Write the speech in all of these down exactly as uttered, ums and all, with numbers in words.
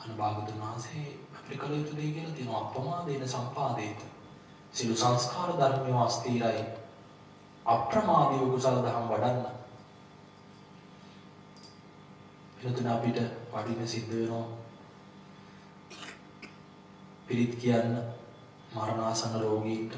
අනුභාගතුන් වහන්සේ අපිට කළ යුතු දේ කියලා තියෙනවා අප්‍රමාදේන සම්පාදේත. සියලු සංස්කාර ධර්මයෝ අස්තිරයි. අප්‍රමාදීව කුසල දහම් වඩන්න. එතන අපිට වඩින්න සිද්ධ වෙනවා. පිරිත් කියන්න මරණාසන්න රෝගීන්ට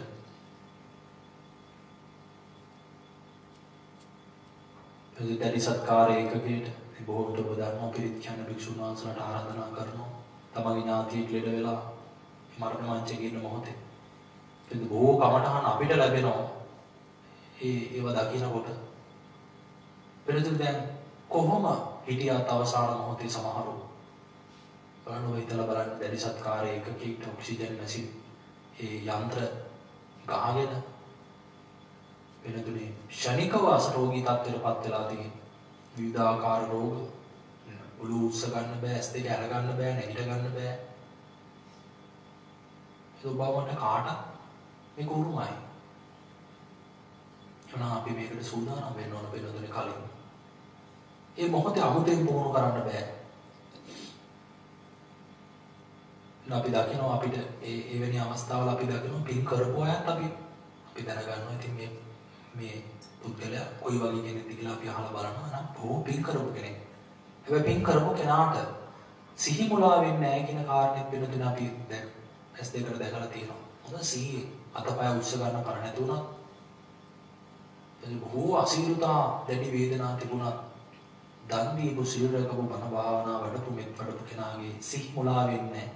දැඩි සත්කාර ඒකකයට බොහෝ විට ඔබ දන්නවා පිරිත් කියන්න භික්ෂුන් වහන්සේලාට ආරාධනා කරනවා. තමන්ගේ ඥාතියෙක් ලෙඩ වෙලා මරණ මංචකේ ඉන්න මොහොතේ එතන බොහෝ කමඨහන් අපිට ලැබෙනවා. ඒ ඒව දකින්නකොට වෙනතුන් දැන් කොහොම හිටියත් අවසාන මොහොතේ සමහරව බලන්න ඔය ඉතලා බලන්න දැඩි සත්කාර ඒකකයකට ඔක්සිජන් නැසි ඒ යන්ත්‍ර ගහගෙන වෙනතුනේ ශනිකව අසරෝගී තත්ත්වයටපත් වෙලා තියෙන විවිධාකාර රෝග ඔළුව උස්ස ගන්න බෑ ඇස් දෙක අර ගන්න බෑ නැගිට ගන්න බෑ ඒ බවකට කාටත් මේක උරුමයි එනවා අපි මේකට සූදානම් වෙන්න ඕන වෙනතුනේ කලින් ඒ මොහොතේ අමුතෙන් පුහුණු කරන්න බෑ අපි දකිනවා අපිට ඒ එවැනි අවස්ථාවල අපි දකිනවා පින් කරපු අයත් අපි අපි දැනගන්නවා ඉතින් මේ මේ පුද්ගලයා කොයි වගේ කෙනෙක්ද කියලා අපි අහලා බලනවා නම් බොහෝ පින් කරපු කෙනෙක්. හැබැයි පින් කරපු කෙනාට සිහි මුලා වෙන්නේ නැහැ කියන කාරණෙත් වෙනදින අපි දැන් ඇස් දෙකට දැකලා තියෙනවා. හොඳ සිහියේ අතපය උස්ස ගන්න කර නැති වුණා. එතන බොහෝ අසීරුතා දැඩි වේදනා තිබුණා. දන් දීපු සිල් රැකපු බණ භාවනා වඩපු මෙත් වඩපු කෙනාගේ සිහි මුලා වෙන්නේ නැහැ.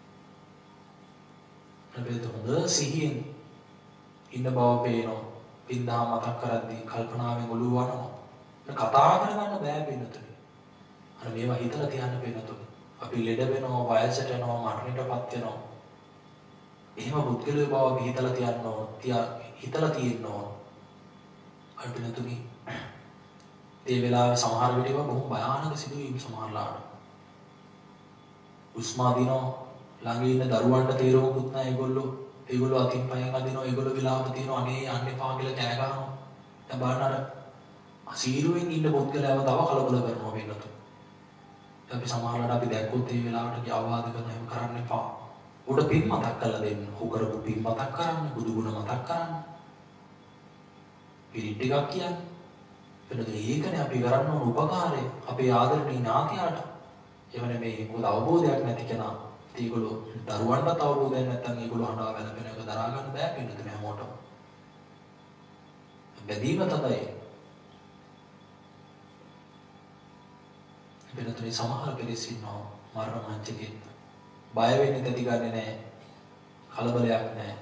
අපිට හොඳ සිහියෙන් ඉන්න බව පේනවා. පින්දා මතක් කරද්දී කල්පනාවෙන් ඔළුව වනවා. කතා කරගන්න බෑ වෙනතුනේ. අර මේවා හිතලා තියන්න වෙනතුනේ. අපි ලෙඩ වෙනවා, වයසට යනවා, මරණයටපත් වෙනවා. එහෙම බුද්ධලේ බව අපි හිතලා තියන්න ඕන. තියා හිතලා තියෙන්න ඕන. අර වෙනතුනේ. ඒ වෙලාවේ සමහර විට ඒවා බොහොම භයානක සිදුවීම් සමහරලාට. උස්මා දිනෝ ළඟ ඉන්න දරුවන්ට තේරුමකුත් නැහැ ඒගොල්ලෝ ඒගොල්ලෝ අතින් පයෙන් අදිනවා ඒගොල්ලෝ විලාප තියනවා අනේ යන්න එපා කියලා කෑ ගහනවා දැන් බලන්න අර අසීරුවෙන් ඉන්න පුද්ගලයාව තව කලබල කරනවා වෙනතු අපි සමහරවිට අපි දැක්කොත් ඒ වෙලාවට අවවාද කරන එහෙම කරන්න එපා උඩ පින් මතක් කරලා දෙන්න හු කරපු පින් මතක් කරන්න බුදු ගුණ මතක් කරන්න පිරිත් ටිකක් කියන්නේ වෙනතු ඒකනේ අපි කරන්න ඕන උපකාරය අපේ ආදරණීය ඥාතියාට එවනේ මේ මොකද අවබෝධයක් නැති කෙනා ඒගොල්ලෝ දරුවන්ට අවබෝධයක් නැත්නම් ඒගොල්ලෝ හඬා වැළපෙන එක දරා ගන්න බෑ පිළිතුරු හැමෝටම. බැදීම තමයි. පිළිතුරේ සමහර පිරිස් ඉන්නවා මරණ මංචකේ. බය වෙන්නේ තැති ගන්නෙ නෑ. කලබලයක් නෑ.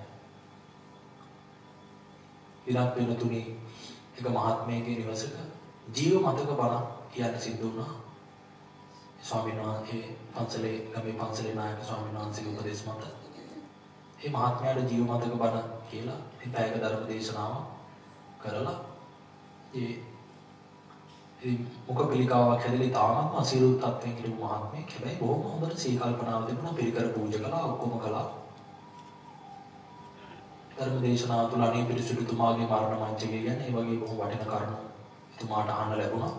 ඊළඟ පිළිතුරේ එක මහත්මයෙකුගේ නිවසක ජීව මතක බණ කියන්න සිද්ධ වුණා. ස්වාමීන් වහන්සේ පන්සලේ ගමේ පන්සලේ නායක ස්වාමීන් වහන්සේගේ උපදේශ මත මේ මහත්මයාට ජීව මතක බණ කියලා ඉතින් පැයක ධර්ම දේශනාව කරලා ඒ ඉතින් මොක පිළිකාවක් හැදෙලි තාමත් අසීරු තත්ත්වයෙන් ඉන්න මහත්මයෙක් හැබැයි බොහොම හොඳට සී කල්පනාව තිබුණා පිළිකර පූජා කළා ඔක්කොම කළා ධර්ම දේශනාව තුළ අනේ පිරිසුදුතුමාගේ මරණ මංචකය ගැන ඒ වගේ බොහොම වටින කරුණු එතුමාට අහන්න ලැබුණා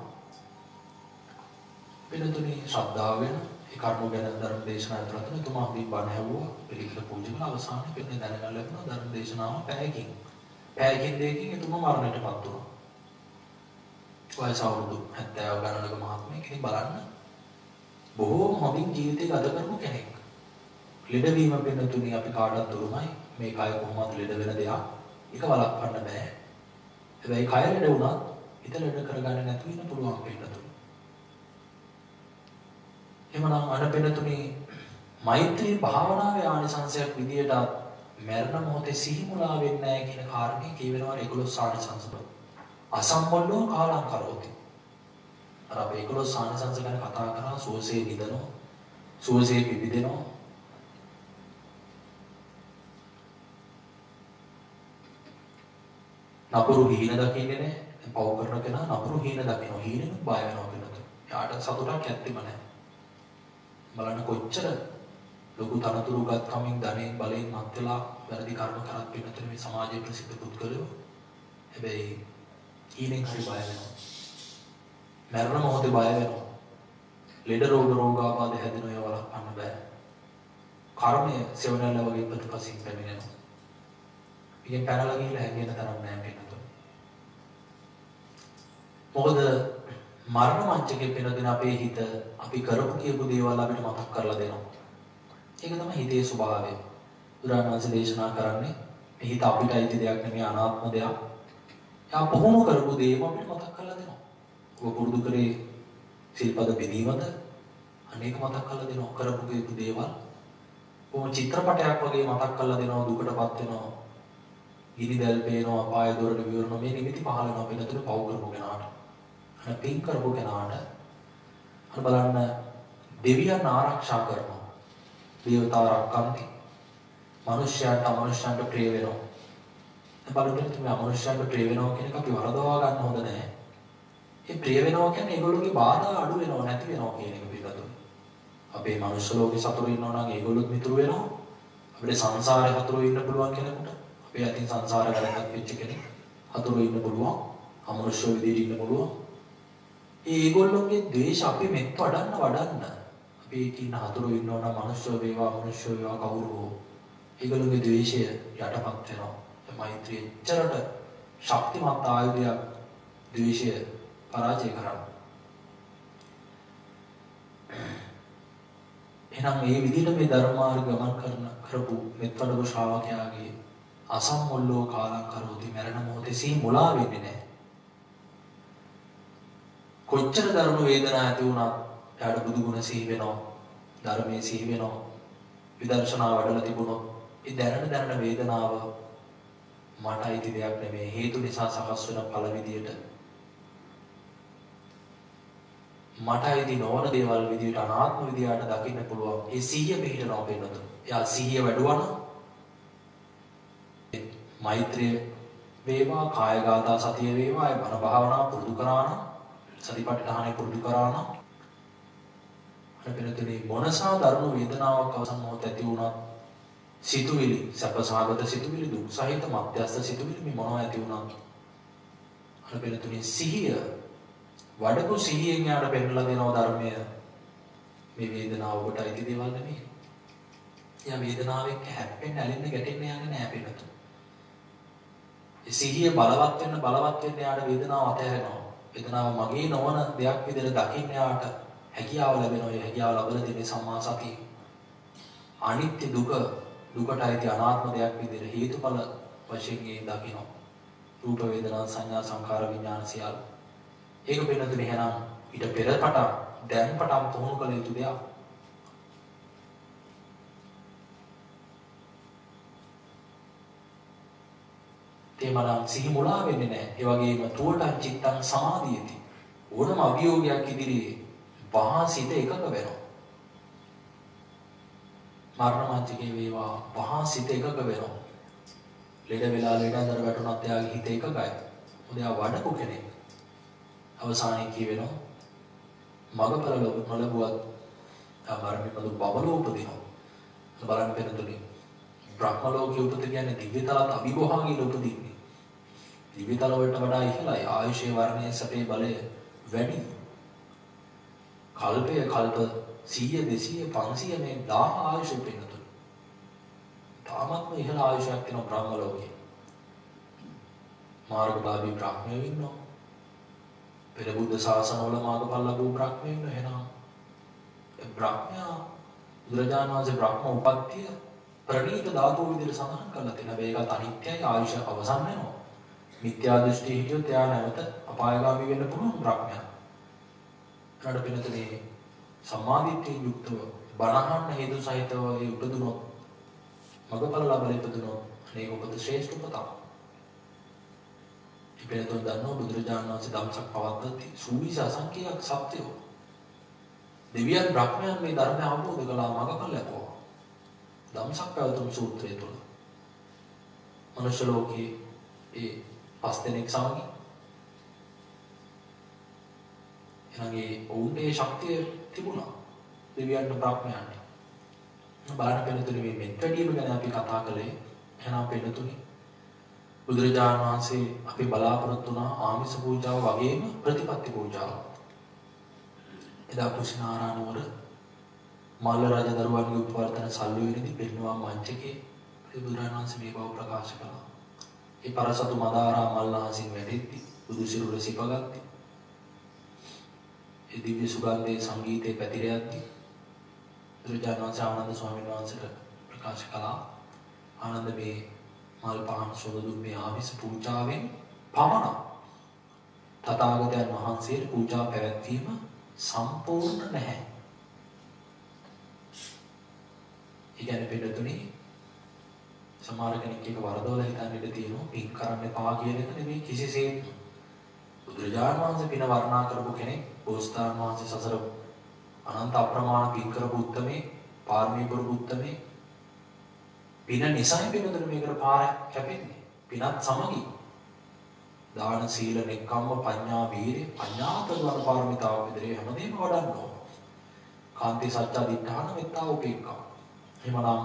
වෙනතුනේ ශ්‍රද්ධාව වෙන ඒ කර්ම ගැන ධර්ම දේශනාව තුළ තුමා මේ බණ ඇහුවා පිළිකර පූජා කළා අවසානයේ පින්න දැනගන්න ලැබුණා ධර්ම දේශනාව පැයකින් පැයකින් දෙකකින් එතුමා මරණයටපත් වුණා වයස අවුරුදු හැත්තෑව ගණනක මහත්මයෙක් ඉතින් බලන්න බොහෝම හොඳින් ජීවිතය ගත කරපු කෙනෙක් ලෙඩවීම වෙනතුනේ අපි කාටවත් දුරුමයි මේ කය කොහොමද ලෙඩ වෙන දෙයක් ඒක වළක්වන්න බෑ හැබැයි කය ලෙඩ වුණත් හිත ලෙඩ කරගන්න නැතුව ඉන්න පුළුවන් වෙන්නතු එමනම් අනපෙනතුනේ මෛත්‍රී භාවනාවේ ආනිසංසයක් විදියට මරණ මොහොතේ සිහි මුලා වෙන්නේ නැහැ කියන කාරණේ කියවෙනවා ඒගොල්ලෝ ආනිසංස වල. අසම්බන්ධව කාලම් කරෝති. අර අපි ඒගොල්ලෝ ආනිසංස ගැන කතා කරා සුවසේ නිදනවා. සුවසේ පිබිදෙනවා. නපුරු හීන දකින්නේ නැහැ. පව කරන කෙනා නපුරු හීන දකිනවා. හීනෙක බය වෙනවා වෙනත. යාට සතුටක් ඇත්තෙම නැහැ. බලන්න කොච්චර ලොකු තනතුරු ගත්කමින් ධනෙන් බලයෙන් මත් වෙලා වැරදි කර්ම කරත් පින්නතර මේ සමාජයේ ප්‍රසිද්ධ පුද්ගලයෝ හැබැයි ඊනෙන් හරි බය වෙනවා මරණ මොහොතේ බය වෙනවා ලෙඩ රෝග රෝගාබාධ හැදෙනවා ඒවා වළක්වන්න බෑ කර්මය සෙවණැල්ල වගේ ප්‍රතිපසින් පැමිණෙනවා. මේකෙන් පැනලා ගිහිල්ලා හැංගෙන තරම් නෑ පින්නතුනි. මොකද මරණ මංචකේ පින්නතුනි අපේ හිත අපි කරපු කියපු දේවල් අපිට මතක් කරලා දෙනවා. ඒක තමයි හිතේ ස්වභාවය. බුදුරජාණන් වහන්සේ දේශනා කරන්නේ මේ හිත අපිට අයිති දෙයක් නෙමෙයි අනාත්ම දෙයක්. යා පුහුණු කරපු දේම අපිට මතක් කරලා දෙනවා. ඔබ පුරුදු කරේ සිල්පද බෙදීමද අනේක මතක් කරලා දෙනවා කරපු කියපු දේවල්. කොහොම චිත්‍රපටයක් වගේ මතක් කරලා දෙනවා දුකටපත් වෙනවා. ගිනි දැල් පේනවා අපාය දොරට විවරනවා මේ නිමිති පහල වෙනවා පින්නතුනි පව් කරපු කෙනාට. අර පින් කරපු කෙනාට අර බලන්න දෙවියන් ආරක්ෂා කරනවා. දේවතා රක්කන්ති. මනුෂ්‍යයන්ට අමනුෂ්‍යයන්ට ප්‍රිය වෙනවා. දැන් බලන්න තුමේ අමනුෂ්‍යයන්ට ප්‍රිය වෙනවා කියන එක අපි වරදවා ගන්න හොඳ නැහැ. ඒ ප්‍රිය වෙනවා කියන්නේ ඒගොල්ලෝගේ බාධා අඩු වෙනවා නැති වෙනවා කියන එක පිළිබඳව. අපේ මනුෂ්‍ය ලෝකේ සතුරු ඉන්නවා නම් ඒගොල්ලොත් මිතුරු වෙනවා. අපිට සංසාරේ හතුරු ඉන්න පුළුවන් කෙනෙකුට අපේ අතින් සංසාර ගලකට වෙච්ච කෙනෙක් හතුරු ඉන්න පුළුවන්. අමනුෂ්‍ය විදිහට ඉන්න පුළුවන්. ඒගොල්ලෝගේ ද්වේෂ අපි මෙත් වඩන්න වඩන්න අපි ඉන්න හතුරු ඉන්නවා නම් මනුෂ්‍ය වේවා අමනුෂ්‍ය වේවා කවුරු හෝ ඒගොල්ලෝගේ ද්වේෂය යටපත් වෙනවා. ඒ මෛත්‍රිය එච්චරට ශක්තිමත් ආයුධයක් ද්වේෂය පරාජය කරන්න. එහෙනම් මේ විදිහට මේ ධර්ම මාර්ග ගමන් කරන කරපු මෙත්වඩපු ශ්‍රාවකයාගේ අසම්මුල්ලෝ කාලං කරෝති මරණ මොහොතේ සී මුලා වෙන්නේ නැහැ. කොච්චර දරුණු වේදනා ඇති වුණත් එයාට බුදු ගුණ සිහි වෙනවා. ධර්මයේ සිහි වෙනවා. විදර්ශනා වඩලා තිබුණොත් ඒ දැනන දැනන වේදනාව මට අයිති දෙයක් නෙමෙයි හේතු නිසා සකස් වෙන ඵල විදියට මට අයිති නොවන දේවල් විදියට අනාත්ම විදියට දකින්න පුළුවන්. ඒ සිහිය පිහිටනවා වෙනතු. එයා සිහිය වැඩුවා නම් මෛත්‍රිය වේවා කායගත සතිය වේවා ඒ මන භාවනා පුරුදු කරා නම් සතිපට්ඨානෙ පුරුදු කරා නම් අර වෙනතුනේ මොනසා දරුණු වේදනාවක් අවසන් මොහොත ඇති වුණත් සිතුවිලි සැපසහගත සිතුවිලි දුක් සහිත මධ්‍යස්ථ සිතුවිලි මේ මොනවා ඇති වුණත් අර වෙනතුනේ සිහිය වඩපු සිහියෙන් යාට පෙන්නලා දෙනවා ධර්මය මේ වේදනාව ඔබට අයිති දේවල් නෙමෙයි. එයා වේදනාවෙන් හැප්පෙන්න ඇලෙන්න ගැටෙන්න යන්නේ නැහැ පිටත. ඒ සිහිය බලවත් වෙන්න බලවත් වෙන්න යාට වේදනාව අතහැරෙනවා. වේදනාව මගේ නොවන දෙයක් විදිහට දකින්න යාට හැකියාව ලැබෙනවා. ඒ හැකියාව ලැබලා තියෙන්නේ සම්මා සතිය. අනිත්‍ය දුක දුකට අයිති අනාත්ම දෙයක් විදිහට හේතුඵල වශයෙන් ඒ දකින්න. රූප වේදනා සංඥා සංඛාර විඥාන සියල්ල ඒක වෙනතුනේ එහෙනම් ඊට පෙර පටන් දැන් පටන් පුහුණු කළ යුතු දෙයක්. තේමනම් සිහි මුලා වෙන්නේ නැහැ. ඒ වගේම තුවටන් චිත්තං සමාධියති. ඕනම අභියෝගයක් ඉදිරියේ වහා සිත එකඟ වෙනවා. මරණ මංචකේ වේවා වහා සිත එකඟ වෙනවා. ලෙඩ වෙලා ලෙඩ අතර වැටුණත් එයාගේ හිත එකඟයි. මොකද එයා වඩපු කෙනෙක්. අවසානයේ කියවෙනවා මගපල නොලබුවත් ආමරණය පදු බබලෝ උපදිනවා. බලන්න පෙරතුනේ බ්‍රහ්ම ලෝකයේ උපත කියන්නේ දිව්‍යතලත් අභිභෝගී උපදින්නේ. දිව්‍යතල වලට වඩා ඉහළයි ආයුෂයේ වර්ණයේ සැපේ බලය වැඩි. කල්පය කල්ප සීය දෙසීය පන්සීය මේ දහස් ආයුෂ පෙන්නතුනේ. තාමත්ම ඉහළ ආයුෂයක් තියෙන බ්‍රහ්ම ලෝකයේ. මාර්ගභාවී බ්‍රහ්මයෝ ඉන්නවා. පෙර බුද්ධ ශාසනවල මාර්ගඵල ලැබූ බ්‍රහ්මයෝ ඉන්නවා. එහෙනම් ඒ බ්‍රහ්මයා බුදුරජාණන් වහන්සේ බ්‍රහ්ම උපත්තිය ප්‍රණීත ධාතු විදිහට සඳහන් කරලා තියෙනවා. ඒකත් අනිත්‍යයි ආයුෂ අවසන් වෙනවා. මිත්‍යා දෘෂ්ටි හිටියොත් එයා නැවත අපායගාමී වෙන්න පුළුවන් බ්‍රහ්මයා. ඊට පිටතේ සම්මාදිට්ඨිය යුක්තව බණහන්න හේතු සහිතව ඒ උපදුනොත් මගපල ලබල ඉපදුනොත් අනේක උපත ශ්‍රේෂ්ඨ උපතක්. ඉපෙනතොත් දන්නෝ බුදුරජාණන් වහන්සේ ධම්සක් පවද්දති සූවිසි අසංඛ්‍යයක් සත්‍යෝ. දෙවියන් බ්‍රහ්මයන් මේ ධර්මය අවබෝධ කළා මගපල ලැබුවා. ධම්සක් පැවතුම් සූත්‍රය තුල. මනුෂ්‍ය ලෝකයේ ඒ පස් දෙනෙක් සමගි එනගේ ඔවුන්ගේ ශක්තිය තිබුණා දෙවියන්ට බ්‍රහ්මයන්ට. බලන්න පෙනුතුනේ මේ මෙත් වැඩිම ගැන අපි කතා කළේ. එහෙනම් පෙනුතුනේ බුදුරජාණන් වහන්සේ අපි බලාපොරොත්තු වුණා ආමිෂ පූජාව වගේම ප්‍රතිපත්ති පූජාව. එදා කුසිනාරා නුවර මල්ල රජ දරුවන්ගේ උපවර්තන සල්ලුවේදී පෙන්වුවා මංචකේ බුදුරජාණන් වහන්සේ මේ බව ප්‍රකාශ කළා. ඒ පරසතු මදාරා මල්ලහසින් වැටෙද්දී බුදු සිරුර සිපගත්තේ. ඒ දිව්‍ය සුගන්ධයේ සංගීතයේ පැතිර යද්දී බුදුරජාණන් වහන්සේ ආනන්ද ස්වාමීන් වහන්සේට ප්‍රකාශ කළා. ආනන්ද මේ මල් පහන් සොඳ දුන්නේ ආවිස පූජාවෙන් පමණක් තථාගතයන් වහන්සේට පූජා පැවැත්වීම සම්පූර්ණ නැහැ. ඒ කියන්නේ පිටුතුනේ සමහර කෙනෙක් එක වරදොල හිතන්න ඉඩ තියෙනවා පින් කරන්න එපා කියන එක නෙමෙයි කිසිසේත්. බුදුරජාණන් වහන්සේ පින වර්ණනා කරපු කෙනෙක්, බෝසතාණන් වහන්සේ සසර අනන්ත අප්‍රමාණ පින් කරපු උත්තමේ, පාරමී පුරුදු උත්තමේ. පින නිසයි පිනතුනේ මේකට පාර කැපෙන්නේ. පිනත් සමගි. දාන සීල නෙක්ඛම්ම පඤ්ඤා වීර්ය පඤ්ඤාතරවන පාරමිතාව විතරේ හැමදේම වඩන්න ඕන. කාන්ති සත්‍ය දිඨාන මෙත්තා උපේක්ඛා. එහෙමනම්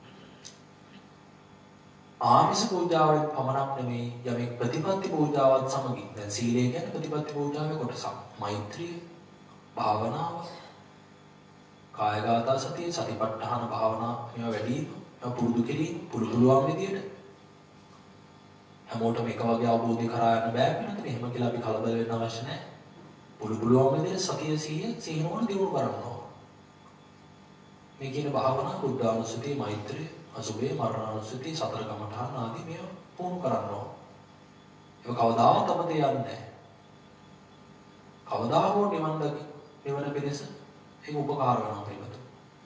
ආමිස පූජාවෙන් පමණක් නෙමෙයි යමෙක් ප්‍රතිපත්ති පූජාවත් සමගි. දැන් සීලය කියන්නේ ප්‍රතිපත්ති පූජාවේ කොටසක්. මෛත්‍රිය, භාවනාව, කායගත සතිය, සතිපට්ඨාන භාවනා මේවා වැඩි වෙනවා. පුරුදු කිරීම, පුරුදු පුළුවන් විදියට. හැමෝටම එක වගේ අවබෝධය කරා යන්න බෑ වෙනතනේ. එහෙම කියලා අපි කලබල වෙන්න අවශ්‍ය නැහැ. පුරුදු පුළුවන් විදියට සතිය සිහිය සිහිනවන දියුණු කරන්න ඕන. මේ කියන භාවනා බුද්ධානුස්සතිය, මෛත්‍රිය, අසුභේ, මරණානුස්සතිය, සතර කමඨාන ආදී මේවා පුහුණු කරන්න ඕන. ඒක කවදාවත් අපතේ යන්නේ නැහැ. කවදා හෝ නිවන් දකි නිවන පිණිස ඒක උපකාර වෙනවා පිළිබඳ.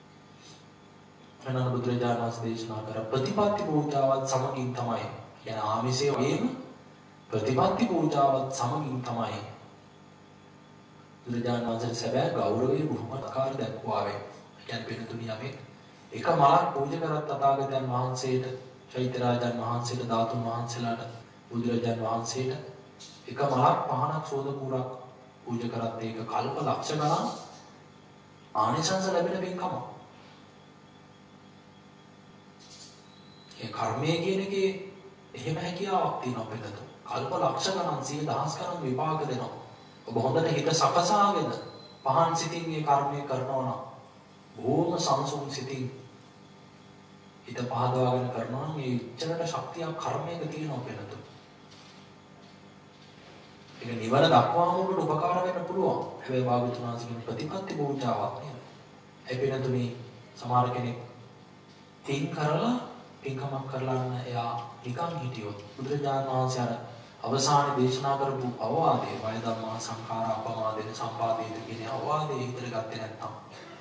අනන්ත බුදුරජාණන් වහන්සේ දේශනා කර ප්‍රතිපත්ති පූජාවත් සමගින් තමයි. කියන ආමිෂයේ වගේම ප්‍රතිපත්ති පූජාවත් සමගින් තමයි බුදුරජාණන් වහන්සේ සැබෑ ගෞරවයේ බුහුමත්කාර දක්වාවේ. කියන්නේ පිටුතුණිය අපි එක මලක් පූජා කරත් තථාගතයන් වහන්සේට, චෛත්‍යරාජන් වහන්සේට, ධාතුන් වහන්සේලාට, බුදුරජාණන් වහන්සේට එක මලක් පහනක් සෝද කුරක් පූජා කරත් ඒක කල්ප ලක්ෂ ගණන් ආනිසංස ලැබෙන පින්කම. ඒ කර්මය කියන එකේ එහෙම හැකියාවක් තියෙනවා පිටත. කල්ප ලක්ෂ ගණන් සිය දහස් ගණන් විපාක දෙනවා. ඔබ හොඳට හිත සකසාගෙන පහන් සිතින් මේ කර්මය කරනවා නම් බොහොම සංසුන් සිතින් හිත පහදවාගෙන කරනවා නම් මේ ඉච්ඡනට ශක්තියක් කර්මයක තියෙනවා පිටත. ඒක නිවන දක්වාම ඔබට උපකාර වෙන්න පුළුවන්. හැබැයි භාගතුනාසිකින් ප්‍රතිපත්ති පූජාවක් නේද? ඒ පිටතුනේ සමහර කෙනෙක් තින් කරලා පින්කමක් කරලා යන එයා නිකන් හිටියොත් බුදුරජාණන් වහන්සේ අර අවසානයේ දේශනා කරපු අවවාදයේ වය ධම්මා සංඛාර අපමාදේන සම්පාදේත කියන අවවාදයේ හිතට ගත්තේ නැත්නම්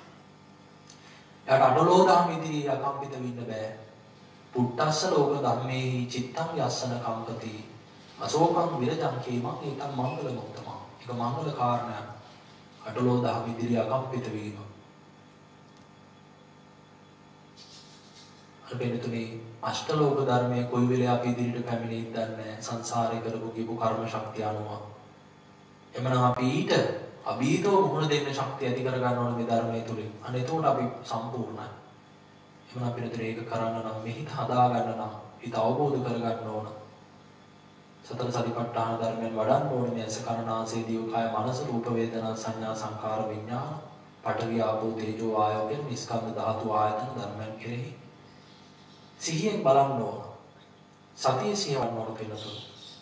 එයාට අඩලෝ දහම් ඉදිරියේ අකම්පිත වෙන්න බෑ. පුට්ටස්ස ලෝක ධම්මේහි චිත්තං යස්සන කම්පති අශෝකං විරජං කේමං ඒකම් මංගල මුත්තම. ඒක මංගල කාරණයක්. අඩලෝ දහම් ඉදිරියේ අකම්පිත වීම. අපේතුනේ අෂ්ටලෝක ධර්මයේ කොයි වෙලේ අපි ඉදිරියට පැමිණෙයිද දන්නේ සංසාරේ කරපු කීපු කර්ම ශක්තිය අනුව. එමනම් අපි ඊට අභීතව මුහුණ දෙන්න ශක්තිය ඇති කර ගන්න ඕනේ මේ ධර්මයේ තුලින්. අනේ එතකොට අපි සම්පූර්ණයි. එමනම් අපිට ඒක කරන්න නම් මේ හිත හදා ගන්න නම් හිත අවබෝධ කර ගන්න ඕන. සතර සතිපට්ඨාන ධර්මයෙන් වඩන්න ඕනේ මේ අසකරණාසේ දිව කාය මනස රූප වේදනා සංඥා සංකාර විඥාන පඨවි ආපෝ තේජෝ ආයෝ කියන නිස්කන්ධ ධාතු ආයතන ධර්මයන් කෙරෙහි සිහියෙන් බලන්න ඕන. සතිය සිහියවන්න ඕන පිළිතුරු.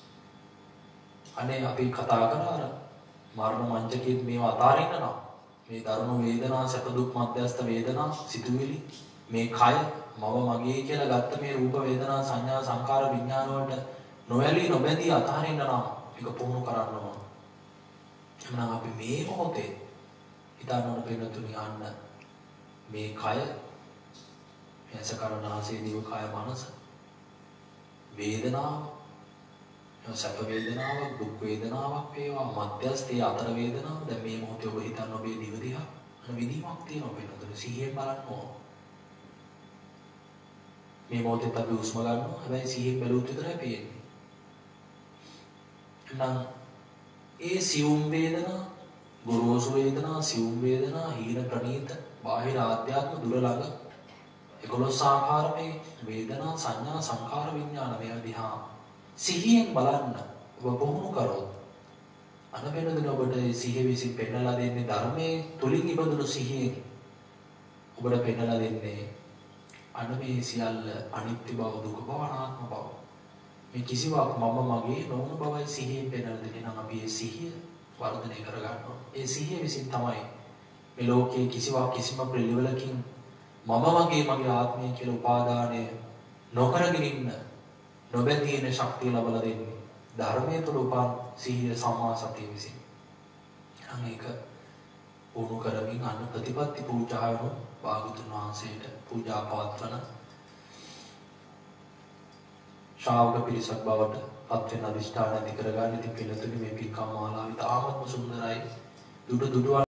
අනේ අපි කතා කරා මරණ මංචකයේ මේවා අතාරින්න නම් මේ දරුණු වේදනා සැප දුක් මධ්‍යස්ථ වේදනා සිතුවිලි මේ කය මව මගේ කියලා ගත්ත මේ රූප වේදනා සංඥා සංකාර විඥාන වලට නොඇලී නොබැඳී අතාරින්න නම් ඒක පුහුණු කරන්න ඕන. එමනම් අපි මේ මොහොතේ හිතන්න ඕන පිළිතුරු යන්න මේ කය යසකරණාසේ දිව කාය මනස වේදනාව සැප වේදනාවක් දුක් වේදනාවක් වේවා මධ්‍යස්ථයේ අතර වේදනාව දැන් මේ මොහොතේ ඔබ හිතන්න ඔබේ දිව දිහා අන විදීමක් තියෙනවා වෙනතන සිහියෙන් බලන්න ඕන. මේ මොහොතේ අපි හුස්ම ගන්නවා හැබැයි සිහියෙන් බැලුවොත් විතරයි පේන්නේ. එහෙනම් ඒ සියුම් වේදනා ගොරෝසු වේදනා සියුම් වේදනා හීන ප්‍රණීත බාහිර ආධ්‍යාත්ම දුර ළඟ එකොළොස් ආකාරමේ වේදනා සංඥා සංකාර විඥාන මේවා දිහා සිහියෙන් බලන්න ඔබ පුහුණු කරොත් අනබෙනදින ඔබට සිහිය විසින් පෙන්නලා දෙන්නේ ධර්මයේ තුලින් ඉබදුණු සිහියෙන් ඔබට පෙන්නලා දෙන්නේ අන්න මේ සියල්ල අනිත්‍ය බව, දුක බව, අනාත්ම බව. මේ කිසිවක් මම මගේ නොවන බවයි සිහියෙන් පෙන්නලා දෙන්නේ. නම් අපි මේ සිහිය වර්ධනය කරගන්නවා. ඒ සිහිය විසින් තමයි මේ ලෝකයේ කිසිවක් කිසිම පිළිවෙලකින් මම මගේ මගේ ආත්මය කියලා උපාදානය නොකරගෙන ඉන්න නොබැඳී ඉන්න ශක්තිය ලබලා දෙන්නේ. ධර්මයේ තුල උපන් සිහිය සම්මා සතිය විසින්. නම් ඒක උණු කරමින් අන්න ප්‍රතිපත්ති පූජාවන භාගතුන් වහන්සේට පූජා පවත්වන ශ්‍රාවක පිරිසක් බවට පත් වෙන අධිෂ්ඨාන ඇති කරගන්න. ඉතින් පිළිතුරු මේ පින්කම් මාලාව ඉතාමත්ම සුන්දරයි. දුඩු දුඩු